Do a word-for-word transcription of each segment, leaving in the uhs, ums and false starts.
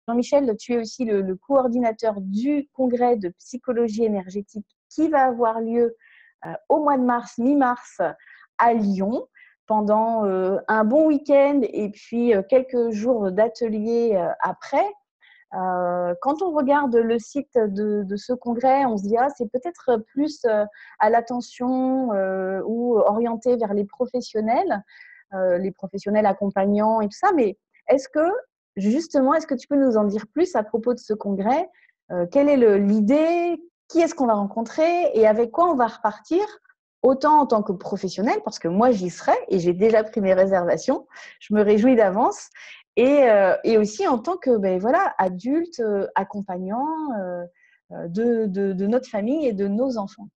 Jean-Michel, tu es aussi le, le coordinateur du congrès de psychologie énergétique qui va avoir lieu euh, au mois de mars, mi-mars, à Lyon, pendant euh, un bon week-end et puis euh, quelques jours d'ateliers euh, après. Euh, quand on regarde le site de, de ce congrès, on se dit ah, c'est peut-être plus euh, à l'attention euh, ou orienté vers les professionnels, euh, les professionnels accompagnants et tout ça. Mais est-ce que, justement, est-ce que tu peux nous en dire plus à propos de ce congrès? Euh, quelle est le, l'idée? Qui est-ce qu'on va rencontrer? Et avec quoi on va repartir? Autant en tant que professionnel, parce que moi, j'y serai et j'ai déjà pris mes réservations. Je me réjouis d'avance. Et, euh, et aussi en tant que ben, voilà, adulte, euh, accompagnant euh, de, de, de notre famille et de nos enfants.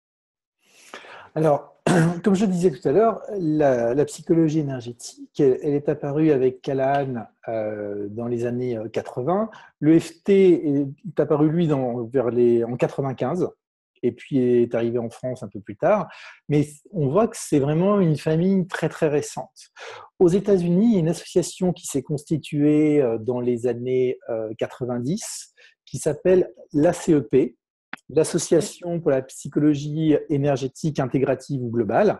Alors, comme je disais tout à l'heure, la, la psychologie énergétique, elle, elle est apparue avec Callahan euh, dans les années quatre-vingts. Le F T est apparu, lui, dans, vers les, en quatre-vingt-quinze, et puis est arrivé en France un peu plus tard. Mais on voit que c'est vraiment une famille très, très récente. Aux États-Unis, il y a une association qui s'est constituée dans les années quatre-vingt-dix qui s'appelle l'A C E P, l'Association pour la psychologie énergétique intégrative ou globale,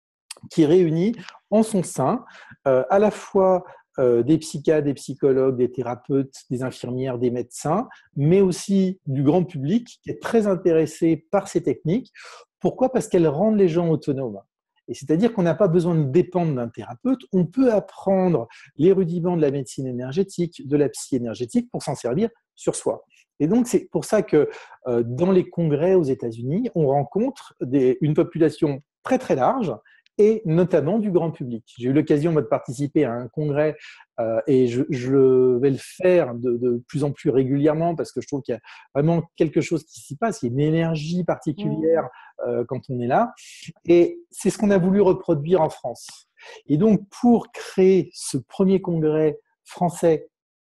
qui réunit en son sein euh, à la fois euh, des psychiatres, des psychologues, des thérapeutes, des infirmières, des médecins, mais aussi du grand public qui est très intéressé par ces techniques. Pourquoi ? Parce qu'elles rendent les gens autonomes. Et c'est-à-dire qu'on n'a pas besoin de dépendre d'un thérapeute, on peut apprendre les rudiments de la médecine énergétique, de la psy énergétique pour s'en servir sur soi. Et donc, c'est pour ça que euh, dans les congrès aux États-Unis, on rencontre des, une population très très large et notamment du grand public. J'ai eu l'occasion de participer à un congrès euh, et je, je vais le faire de, de plus en plus régulièrement parce que je trouve qu'il y a vraiment quelque chose qui s'y passe, il y a une énergie particulière euh, quand on est là. Et c'est ce qu'on a voulu reproduire en France. Et donc, pour créer ce premier congrès français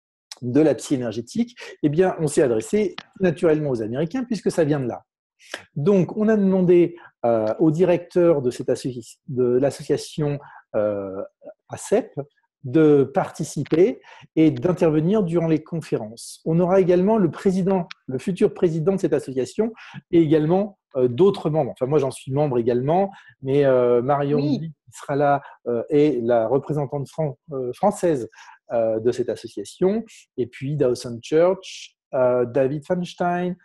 de la psy énergétique, eh bien, on s'est adressé naturellement aux Américains puisque ça vient de là. Donc, on a demandé euh, au directeur de, cette associ- de l'association euh, A C E P de participer et d'intervenir durant les conférences. On aura également le président, le futur président de cette association et également euh, d'autres membres. Enfin, moi, j'en suis membre également, mais euh, Marion Oui. Lee, qui sera là, euh, est la représentante fran- euh, française euh, de cette association. Et puis, Dawson Church, euh, David Feinstein,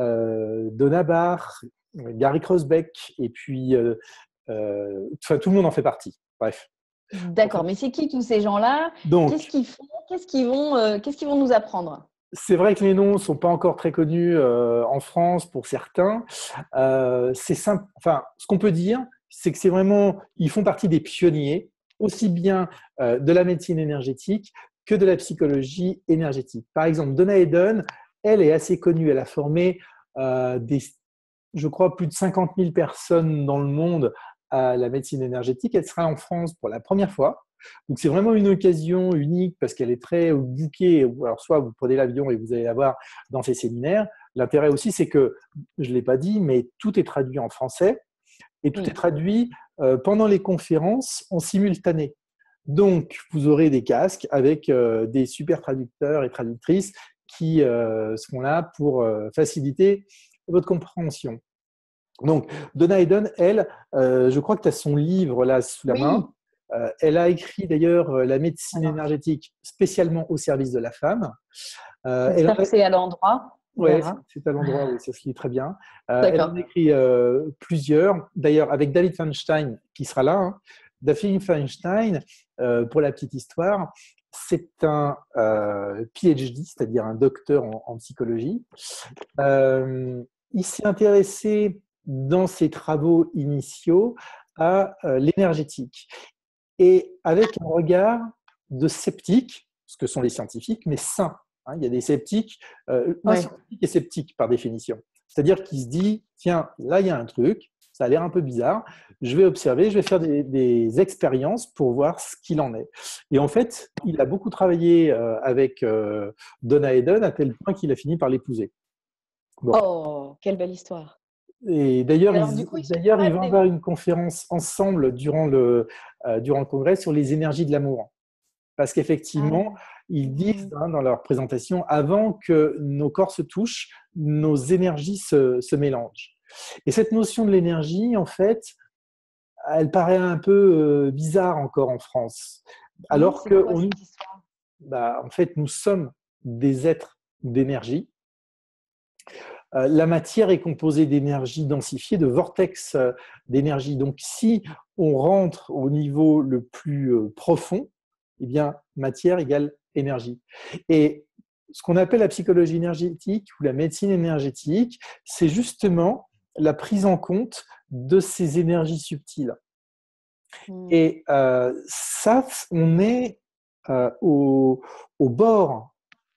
euh, Donna Barr, Gary Krosbeck, et puis euh, euh, enfin, tout le monde en fait partie. Bref. D'accord, mais c'est qui tous ces gens-là? Donc, Qu'est-ce qu'ils font? Qu'est-ce qu'ils vont, euh, qu'est-ce qu'ils vont nous apprendre? c'est vrai que les noms ne sont pas encore très connus euh, en France pour certains. Euh, c'est simple. Enfin, ce qu'on peut dire, c'est que c'est vraiment, ils font partie des pionniers, aussi bien euh, de la médecine énergétique que de la psychologie énergétique. Par exemple, Donna Eden, elle est assez connue. Elle a formé euh, des, je crois, plus de cinquante mille personnes dans le monde à la médecine énergétique. Elle sera en France pour la première fois. Donc, c'est vraiment une occasion unique parce qu'elle est très bookée. Alors, soit vous prenez l'avion et vous allez la voir dans ces séminaires. L'intérêt aussi, c'est que, je ne l'ai pas dit, mais tout est traduit en français et tout Oui. est traduit euh, pendant les conférences en simultané. Donc, vous aurez des casques avec euh, des super traducteurs et traductrices qui euh, seront là pour euh, faciliter votre compréhension. Donc, Donna Eden, elle, euh, je crois que tu as son livre là sous la Oui. main. Euh, elle a écrit d'ailleurs euh, La médecine Alors, énergétique spécialement au service de la femme. Euh, elle en j'espère que a... c'est à l'endroit. On Ouais, verra. c'est à l'endroit, oui, ça se lit très bien. Euh, elle en a D'accord. écrit euh, plusieurs, d'ailleurs avec David Feinstein qui sera là. Hein. David Feinstein, euh, pour la petite histoire, c'est un euh, P H D, c'est-à-dire un docteur en, en psychologie. Euh, il s'est intéressé dans ses travaux initiaux à euh, l'énergétique et avec un regard de sceptique, ce que sont les scientifiques, mais sain. Hein, il y a des sceptiques, euh, un Ouais. scientifique est sceptique par définition. C'est-à-dire qu'il se dit, tiens, là, il y a un truc, ça a l'air un peu bizarre, je vais observer, je vais faire des, des expériences pour voir ce qu'il en est. Et en fait, il a beaucoup travaillé euh, avec euh, Donna Eden à tel point qu'il a fini par l'épouser. Bon. Oh, quelle belle histoire. Et Et d'ailleurs, alors, ils, du coup, ils sont d'ailleurs, pas ils vont des... avoir une conférence ensemble durant le, euh, durant le congrès sur les énergies de l'amour. Parce Ah qu'effectivement, ouais. Ils disent hein, dans leur présentation, avant que nos corps se touchent, nos énergies se, se mélangent. Et cette notion de l'énergie, en fait, elle paraît un peu euh, bizarre encore en France. Oui, Alors c'est que quoi on, cette histoire? bah, en fait, nous sommes des êtres d'énergie. Euh, la matière est composée d'énergie densifiée, de vortex euh, d'énergie. Donc, si on rentre au niveau le plus euh, profond, eh bien, matière égale énergie. Et ce qu'on appelle la psychologie énergétique ou la médecine énergétique, c'est justement la prise en compte de ces énergies subtiles. Mm. Et euh, ça, on est euh, au, au bord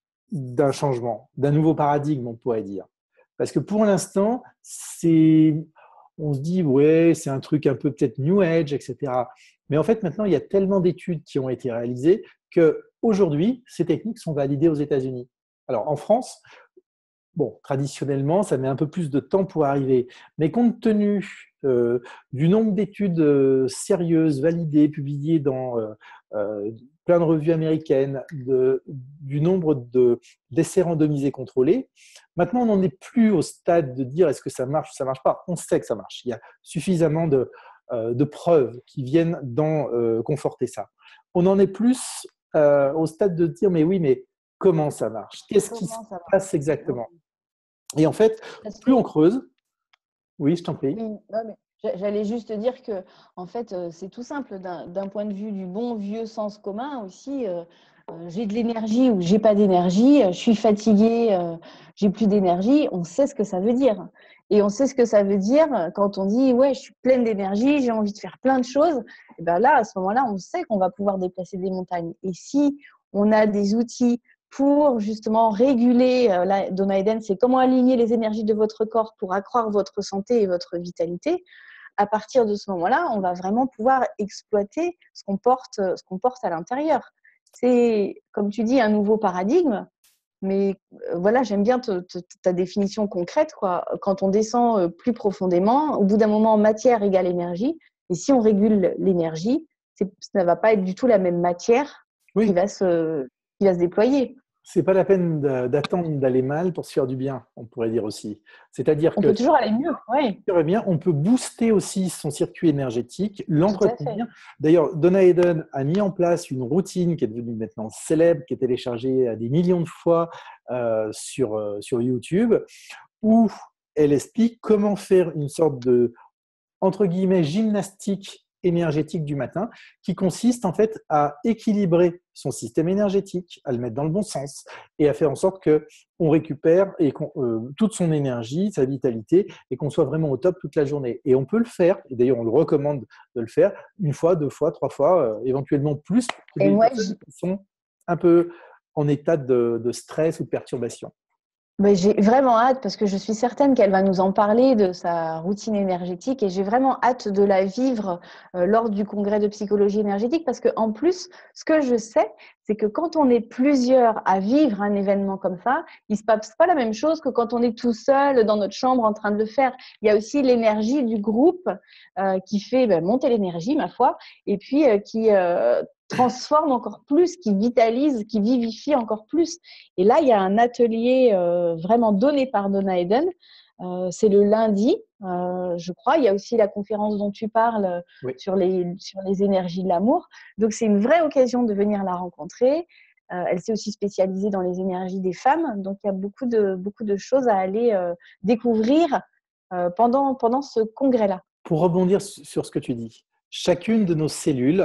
d'un changement, d'un nouveau paradigme, on pourrait dire. Parce que pour l'instant, c'est, on se dit, ouais, c'est un truc un peu peut-être New Age, et cetera. Mais en fait, maintenant, il y a tellement d'études qui ont été réalisées qu'aujourd'hui, ces techniques sont validées aux États-Unis. Alors, en France, bon, traditionnellement, ça met un peu plus de temps pour arriver. Mais compte tenu euh, du nombre d'études euh, sérieuses, validées, publiées dans euh, euh, plein de revues américaines, de, du nombre de, d'essais randomisés contrôlés, maintenant, on n'en est plus au stade de dire est-ce que ça marche ou ça ne marche pas. On sait que ça marche. Il y a suffisamment de, euh, de preuves qui viennent d'en euh, conforter ça. On en est plus euh, au stade de dire mais oui, mais comment ça marche? Qu'est-ce qui se Comment ça passe marche? exactement? Et en fait, Parce que plus on creuse, oui, je t'en prie. oui, non, mais j'a- j'allais juste dire que, en fait, euh, c'est tout simple. D'un d'un point de vue du bon vieux sens commun aussi, euh, euh, j'ai de l'énergie ou j'ai pas d'énergie, euh, je suis fatiguée, euh, j'ai plus d'énergie. On sait ce que ça veut dire. Et on sait ce que ça veut dire euh, quand on dit, ouais, je suis pleine d'énergie, j'ai envie de faire plein de choses. Et ben là, à ce moment-là, on sait qu'on va pouvoir déplacer des montagnes. Et si on a des outils pour justement réguler, euh, là, Donna Eden, c'est comment aligner les énergies de votre corps pour accroître votre santé et votre vitalité. À partir de ce moment-là, on va vraiment pouvoir exploiter ce qu'on porte, ce qu'on porte à l'intérieur. C'est, comme tu dis, un nouveau paradigme, mais euh, voilà, j'aime bien te, te, ta définition concrète, quoi. Quand on descend euh, plus profondément, au bout d'un moment, matière égale énergie, et si on régule l'énergie, ça ne va pas être du tout la même matière qui Oui, va se, qui va se déployer. c'est pas la peine d'attendre d'aller mal pour se faire du bien, on pourrait dire aussi. C'est-à-dire On peut que toujours aller mieux, oui, très bien, on peut booster aussi son circuit énergétique, tout à fait. l'entretenir. D'ailleurs, Donna Eden a mis en place une routine qui est devenue maintenant célèbre, qui est téléchargée à des millions de fois euh, sur, euh, sur YouTube, où elle explique comment faire une sorte de entre guillemets, gymnastique énergétique du matin, qui consiste en fait à équilibrer son système énergétique, à le mettre dans le bon sens et à faire en sorte qu'on récupère et qu'on, euh, toute son énergie, sa vitalité et qu'on soit vraiment au top toute la journée. Et on peut le faire, et d'ailleurs on le recommande de le faire une fois, deux fois, trois fois, euh, éventuellement plus pour Et les moi, personnes qui sont un peu en état de, de stress ou de perturbation. mais j'ai vraiment hâte parce que je suis certaine qu'elle va nous en parler de sa routine énergétique et j'ai vraiment hâte de la vivre euh, lors du congrès de psychologie énergétique parce que en plus, ce que je sais, c'est que quand on est plusieurs à vivre un événement comme ça, il se passe pas la même chose que quand on est tout seul dans notre chambre en train de le faire. Il y a aussi l'énergie du groupe euh, qui fait ben, monter l'énergie, ma foi, et puis euh, qui euh, transforme encore plus, qui vitalise, qui vivifie encore plus. Et là, il y a un atelier euh, vraiment donné par Donna Eden. Euh, c'est le lundi, euh, je crois. Il y a aussi la conférence dont tu parles Oui. sur les, sur les énergies de l'amour. Donc, c'est une vraie occasion de venir la rencontrer. Euh, elle s'est aussi spécialisée dans les énergies des femmes. Donc, il y a beaucoup de, beaucoup de choses à aller euh, découvrir euh, pendant, pendant ce congrès-là. Pour rebondir sur ce que tu dis, chacune de nos cellules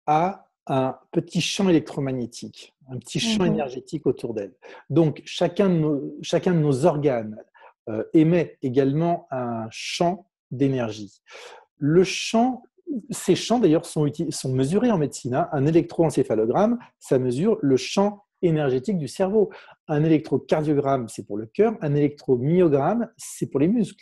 a un petit champ électromagnétique, un petit champ Mm-hmm. énergétique autour d'elle. Donc, chacun de nos, chacun de nos organes euh, émet également un champ d'énergie. Le champ, ces champs d'ailleurs sont, sont mesurés en médecine. Hein. Un électroencéphalogramme, ça mesure le champ énergétique du cerveau. Un électrocardiogramme, c'est pour le cœur. Un électromyogramme, c'est pour les muscles.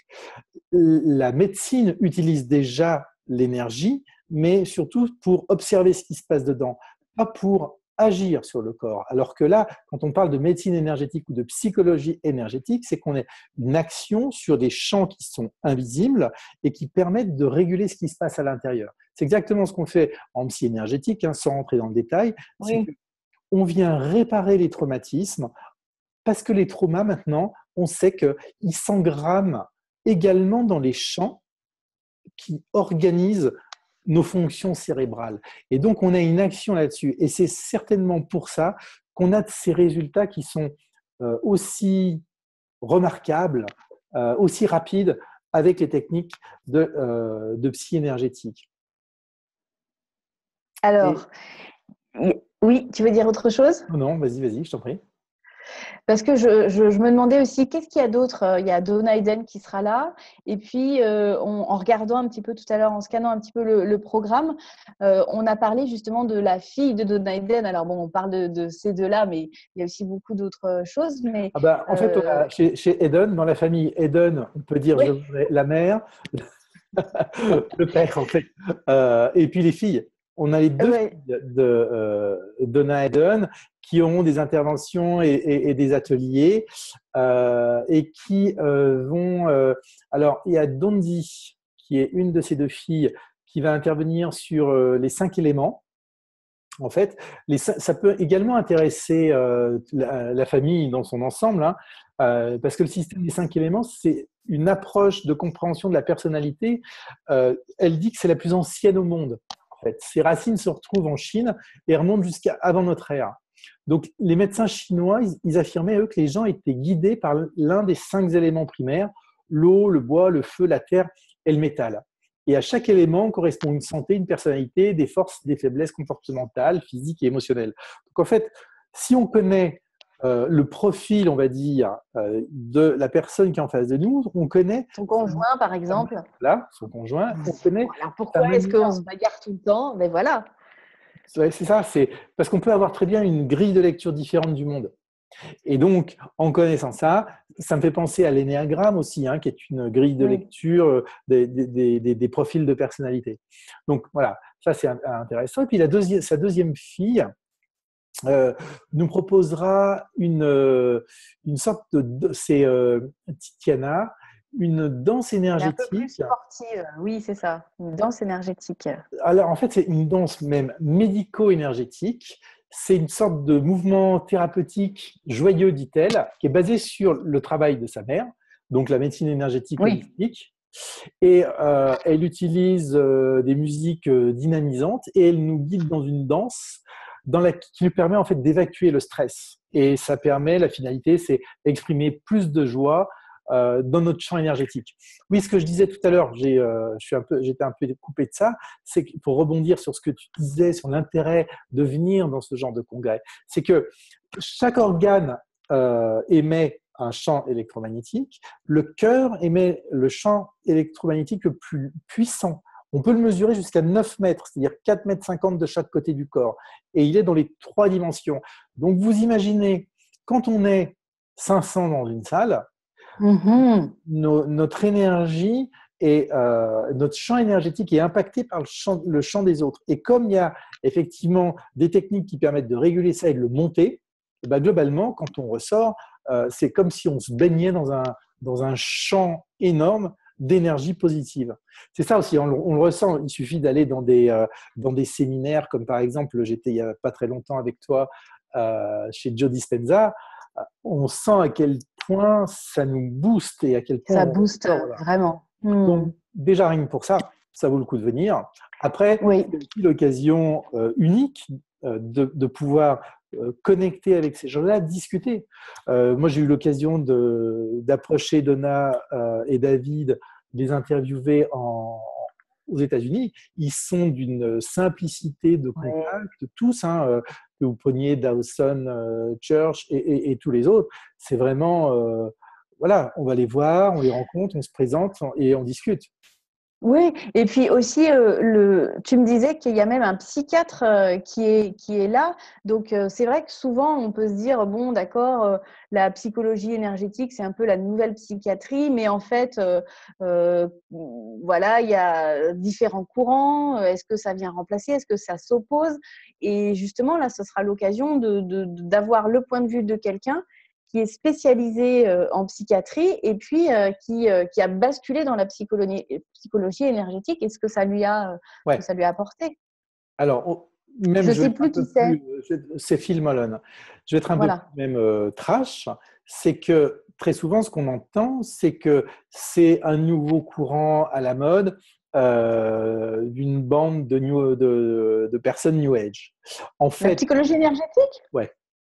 La médecine utilise déjà l'énergie, mais surtout pour observer ce qui se passe dedans, pas pour agir sur le corps. Alors que là, quand on parle de médecine énergétique ou de psychologie énergétique, c'est qu'on a une action sur des champs qui sont invisibles et qui permettent de réguler ce qui se passe à l'intérieur. C'est exactement ce qu'on fait en psy énergétique, hein, sans rentrer dans le détail. C'est Oui. que on vient réparer les traumatismes parce que les traumas, maintenant, on sait qu'ils s'engramment également dans les champs qui organisent nos fonctions cérébrales. Et donc, on a une action là-dessus. Et c'est certainement pour ça qu'on a ces résultats qui sont euh, aussi remarquables, euh, aussi rapides avec les techniques de, euh, de psy énergétique. Alors, Et... oui, tu veux dire autre chose? Non, non, vas-y, vas-y, je t'en prie. Parce que je, je, je me demandais aussi, qu'est-ce qu'il y a d'autre? Il y a Donna Eden qui sera là. Et puis, euh, on, en regardant un petit peu tout à l'heure, en scannant un petit peu le, le programme, euh, on a parlé justement de la fille de Donna Eden. Alors bon, on parle de, de ces deux-là, mais il y a aussi beaucoup d'autres choses. Mais, ah bah, en euh... fait, on a, chez, chez Eden, dans la famille Eden, on peut dire oui. je, la mère, le père, en fait, euh, et puis les filles. On a les deux ouais. filles de euh, Donna Eden qui ont des interventions et, et, et des ateliers euh, et qui euh, vont… Euh, alors, il y a Dondi, qui est une de ces deux filles, qui va intervenir sur euh, les cinq éléments. En fait, les, ça peut également intéresser euh, la, la famille dans son ensemble, hein, euh, parce que le système des cinq éléments, c'est une approche de compréhension de la personnalité. Euh, elle dit que c'est la plus ancienne au monde. En fait. Ses racines se retrouvent en Chine et remontent jusqu'à avant notre ère. Donc, les médecins chinois, ils, ils affirmaient, eux, que les gens étaient guidés par l'un des cinq éléments primaires, l'eau, le bois, le feu, la terre et le métal. Et à chaque élément correspond une santé, une personnalité, des forces, des faiblesses comportementales, physiques et émotionnelles. Donc, en fait, si on connaît euh, le profil, on va dire, euh, de la personne qui est en face de nous, on connaît… Son conjoint, par exemple. Là, son conjoint, on connaît… Alors, pourquoi est-ce qu'on se bagarre tout le temps? Mais voilà. C'est ça, c'est parce qu'on peut avoir très bien une grille de lecture différente du monde. Et donc, en connaissant ça, ça me fait penser à l'énéagramme aussi, hein, qui est une grille de oui. lecture des, des, des, des profils de personnalité. Donc, voilà, ça c'est intéressant. Et puis, la deuxième, sa deuxième fille euh, nous proposera une, une sorte de… C'est euh, Titiana, une danse énergétique. Un peu plus sportive, oui, c'est ça, une danse énergétique. Alors, en fait, c'est une danse même médico-énergétique. C'est une sorte de mouvement thérapeutique joyeux, dit-elle, qui est basé sur le travail de sa mère, donc la médecine énergétique oui. holistique. Et euh, elle utilise euh, des musiques euh, dynamisantes et elle nous guide dans une danse dans la, qui lui permet en fait d'évacuer le stress. Et ça permet, la finalité, c'est d'exprimer plus de joie euh, dans notre champ énergétique. Oui, ce que je disais tout à l'heure, j'ai, euh, je suis un peu, j'étais un peu coupé de ça, c'est pour rebondir sur ce que tu disais, sur l'intérêt de venir dans ce genre de congrès, c'est que chaque organe euh, émet un champ électromagnétique, le cœur émet le champ électromagnétique le plus puissant. On peut le mesurer jusqu'à neuf mètres, c'est-à-dire quatre mètres cinquante de chaque côté du corps. Et il est dans les trois dimensions. Donc, vous imaginez, quand on est cinq cents dans une salle, mm-hmm. nos, notre énergie et euh, notre champ énergétique est impacté par le champ, le champ des autres. Et comme il y a effectivement des techniques qui permettent de réguler ça et de le monter, et ben globalement, quand on ressort, euh, c'est comme si on se baignait dans un, dans un champ énorme d'énergie positive. C'est ça aussi, on, on le ressent. Il suffit d'aller dans des, euh, dans des séminaires, comme par exemple, j'étais il n'y a pas très longtemps avec toi euh, chez Joe Dispenza. On sent à quel point ça nous booste et à quel point… Ça booste, on, voilà. Vraiment. Hmm. Donc, déjà, rien que pour ça, ça vaut le coup de venir. Après, oui. c'est aussi l'occasion euh, unique euh, de, de pouvoir euh, connecter avec ces gens-là, discuter. Euh, moi, j'ai eu l'occasion de, d'approcher Donna euh, et David, les interviewer en, aux États-Unis. Ils sont d'une simplicité de contact, oui. tous, hein, euh, que vous preniez Dawson euh, Church et, et, et tous les autres. C'est vraiment… Euh, voilà, on va les voir, on les rencontre, on se présente et on discute. Oui, et puis aussi, euh, le, tu me disais qu'il y a même un psychiatre euh, qui, est, qui est là. Donc, euh, c'est vrai que souvent, on peut se dire, bon, d'accord, euh, la psychologie énergétique, c'est un peu la nouvelle psychiatrie, mais en fait, euh, euh, voilà, il y a différents courants. Est-ce que ça vient remplacer? Est-ce que ça s'oppose? Et justement, là, ce sera l'occasion de, de, d'avoir le point de vue de quelqu'un qui est spécialisé euh, en psychiatrie et puis euh, qui, euh, qui a basculé dans la psychologie, psychologie énergétique et ce que ça lui a, euh, ouais. que ça lui a apporté. Alors, même, Je je vais sais être un plus qui peu c'est. plus, c'est Phil Mullen. Je vais être un peu plus Voilà. même euh, trash. C'est que très souvent, ce qu'on entend, c'est que c'est un nouveau courant à la mode euh, d'une bande de, new, de, de personnes New Age. En La fait, psychologie énergétique? ouais.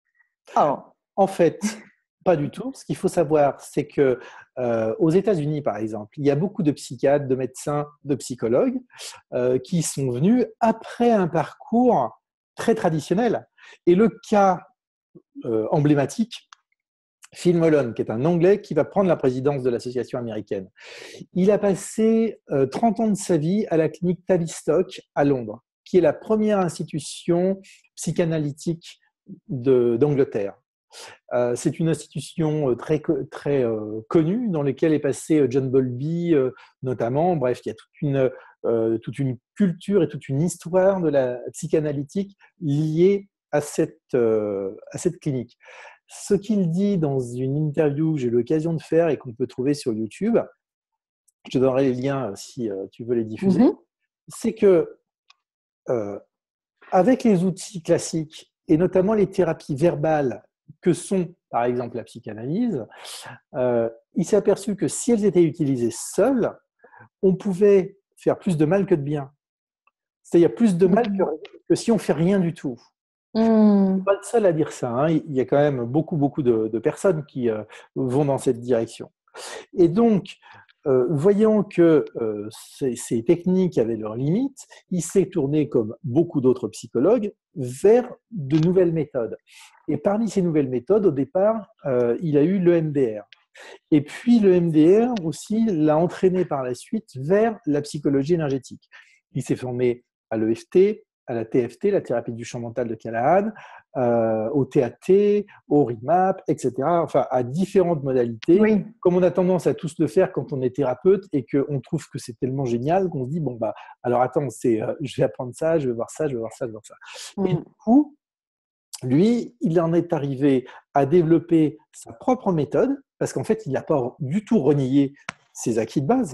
Oh. En fait, pas du tout. Ce qu'il faut savoir, c'est que euh, aux États-Unis, par exemple, il y a beaucoup de psychiatres, de médecins, de psychologues euh, qui sont venus après un parcours très traditionnel. Et le cas euh, emblématique, Phil Mullen, qui est un Anglais qui va prendre la présidence de l'association américaine. Il a passé euh, trente ans de sa vie à la clinique Tavistock à Londres, qui est la première institution psychanalytique de, d'Angleterre. Euh, c'est une institution très, très euh, connue dans laquelle est passé John Bowlby euh, notamment. Bref, il y a toute une, euh, toute une culture et toute une histoire de la psychanalytique liée à cette, euh, à cette clinique. Ce qu'il dit dans une interview que j'ai eu l'occasion de faire et qu'on peut trouver sur YouTube, je te donnerai les liens si euh, tu veux les diffuser, Mm-hmm. c'est que euh, avec les outils classiques et notamment les thérapies verbales que sont par exemple la psychanalyse, euh, il s'est aperçu que si elles étaient utilisées seules, on pouvait faire plus de mal que de bien. C'est-à-dire plus de mal que, que si on fait rien du tout. Mm. Pas le seul à dire ça. Hein. Il y a quand même beaucoup, beaucoup de, de personnes qui euh, vont dans cette direction. Et donc, euh, voyant que euh, ces, ces techniques avaient leurs limites, il s'est tourné, comme beaucoup d'autres psychologues, vers de nouvelles méthodes. Et parmi ces nouvelles méthodes, au départ, euh, il a eu l'E M D R. Et puis le M D R aussi l'a entraîné par la suite vers la psychologie énergétique. Il s'est formé à l'E F T, à la T F T, la thérapie du champ mental de Callahan, euh, au T A T, au R I M A P, et cetera. Enfin, à différentes modalités. Oui. Comme on a tendance à tous le faire quand on est thérapeute et qu'on trouve que c'est tellement génial qu'on se dit, bon, bah, alors attends, c'est, euh, je vais apprendre ça, je vais voir ça, je vais voir ça, je vais voir ça. Mm. Et du coup, lui, il en est arrivé à développer sa propre méthode, parce qu'en fait, il n'a pas du tout renié ses acquis de base.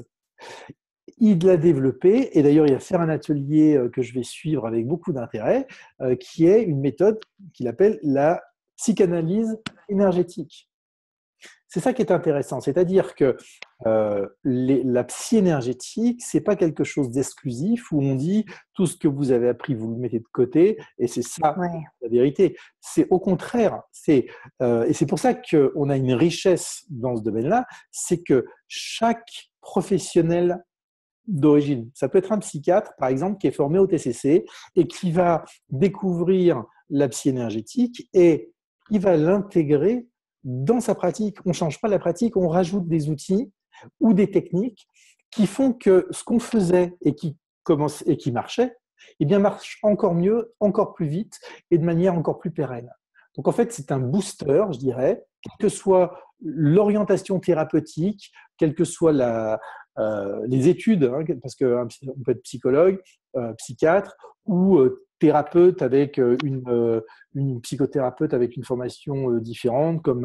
Il l'a développé, et d'ailleurs, il va faire un atelier que je vais suivre avec beaucoup d'intérêt, qui est une méthode qu'il appelle la psychanalyse énergétique. C'est ça qui est intéressant, c'est-à-dire que euh, les, la psy énergétique, c'est pas quelque chose d'exclusif où on dit tout ce que vous avez appris, vous le mettez de côté et c'est ça Ouais. la vérité. C'est au contraire, c'est euh, et c'est pour ça qu'on a une richesse dans ce domaine-là, c'est que chaque professionnel d'origine, ça peut être un psychiatre par exemple qui est formé au T C C et qui va découvrir la psy énergétique et il va l'intégrer dans sa pratique. On ne change pas la pratique, on rajoute des outils ou des techniques qui font que ce qu'on faisait et qui, commence, et qui marchait, eh bien marche encore mieux, encore plus vite et de manière encore plus pérenne. Donc en fait, c'est un booster, je dirais, quelle que soit l'orientation thérapeutique, quelle que soit la, euh, les études, hein, parce qu'on peut être psychologue, euh, psychiatre ou euh, thérapeute avec une, une psychothérapeute avec une formation différente comme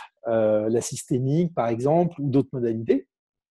euh, la systémique par exemple ou d'autres modalités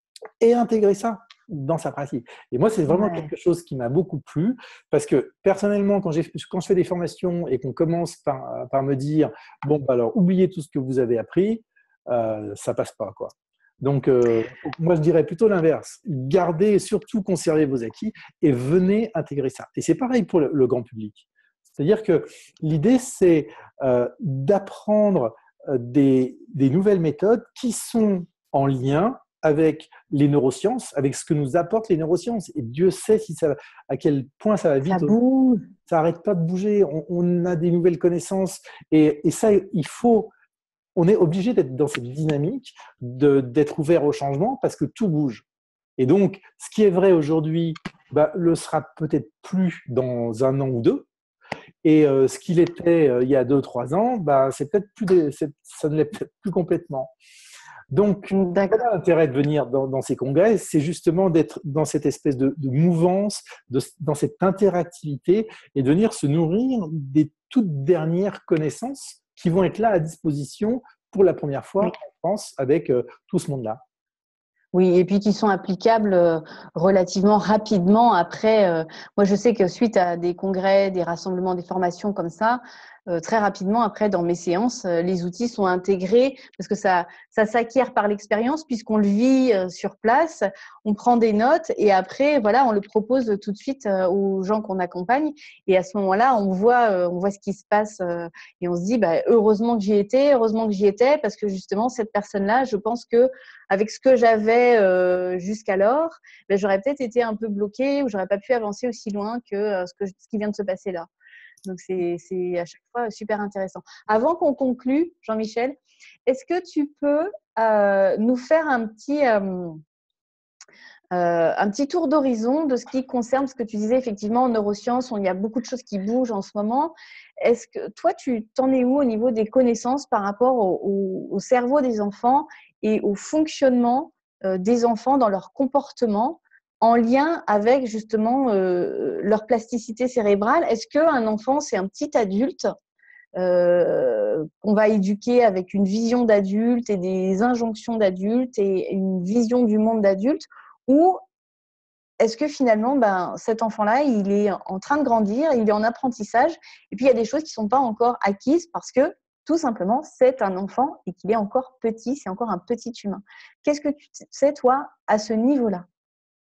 et intégrer ça dans sa pratique. Et moi, c'est vraiment ouais. quelque chose qui m'a beaucoup plu parce que personnellement, quand, j'ai, quand je fais des formations et qu'on commence par, par me dire bon, bah alors oubliez tout ce que vous avez appris, euh, ça passe pas quoi. Donc, euh, moi, je dirais plutôt l'inverse. Gardez et surtout conservez vos acquis et venez intégrer ça. Et c'est pareil pour le, le grand public. C'est-à-dire que l'idée, c'est euh, d'apprendre des, des nouvelles méthodes qui sont en lien avec les neurosciences, avec ce que nous apportent les neurosciences. Et Dieu sait si ça, à quel point ça va vite. Ça bouge. Ça n'arrête pas de bouger. On, on a des nouvelles connaissances. Et, et ça, il faut... On est obligé d'être dans cette dynamique, de, d'être ouvert au changement parce que tout bouge. Et donc, ce qui est vrai aujourd'hui, bah, le sera peut-être plus dans un an ou deux. Et euh, ce qu'il était euh, il y a deux, trois ans, bah, c'est peut-être plus des, c'est, ça ne l'est peut-être plus complètement. Donc, voilà l'intérêt de venir dans, dans ces congrès, c'est justement d'être dans cette espèce de, de mouvance, de, dans cette interactivité et de venir se nourrir des toutes dernières connaissances qui vont être là à disposition pour la première fois oui. en France avec euh, tout ce monde-là. Oui, et puis qui sont applicables euh, relativement rapidement après. euh, moi, je sais que suite à des congrès, des rassemblements, des formations comme ça, euh, très rapidement après, dans mes séances, euh, les outils sont intégrés parce que ça, ça s'acquiert par l'expérience puisqu'on le vit euh, sur place, on prend des notes et après, voilà, on le propose tout de suite euh, aux gens qu'on accompagne. Et à ce moment-là, on voit, euh, on voit ce qui se passe euh, et on se dit, bah, heureusement que j'y étais, heureusement que j'y étais parce que justement, cette personne-là, je pense que avec ce que j'avais euh, jusqu'alors, ben, j'aurais peut-être été un peu bloquée ou j'aurais pas pu avancer aussi loin que euh, ce, que ce qui vient de se passer là. Donc, c'est, c'est à chaque fois super intéressant. Avant qu'on conclue, Jean-Michel, est-ce que tu peux euh, nous faire un petit, euh, euh, un petit tour d'horizon de ce qui concerne ce que tu disais effectivement en neurosciences, où il y a beaucoup de choses qui bougent en ce moment. Est-ce que toi, tu t'en es où au niveau des connaissances par rapport au, au, au cerveau des enfants et au fonctionnement euh, des enfants dans leur comportement en lien avec justement euh, leur plasticité cérébrale? Est-ce qu'un enfant, c'est un petit adulte euh, qu'on va éduquer avec une vision d'adulte et des injonctions d'adulte et une vision du monde d'adulte, ou est-ce que finalement, ben, cet enfant-là, il est en train de grandir, il est en apprentissage, et puis il y a des choses qui ne sont pas encore acquises parce que, tout simplement, c'est un enfant et qu'il est encore petit, c'est encore un petit humain. Qu'est-ce que tu sais, toi, à ce niveau-là?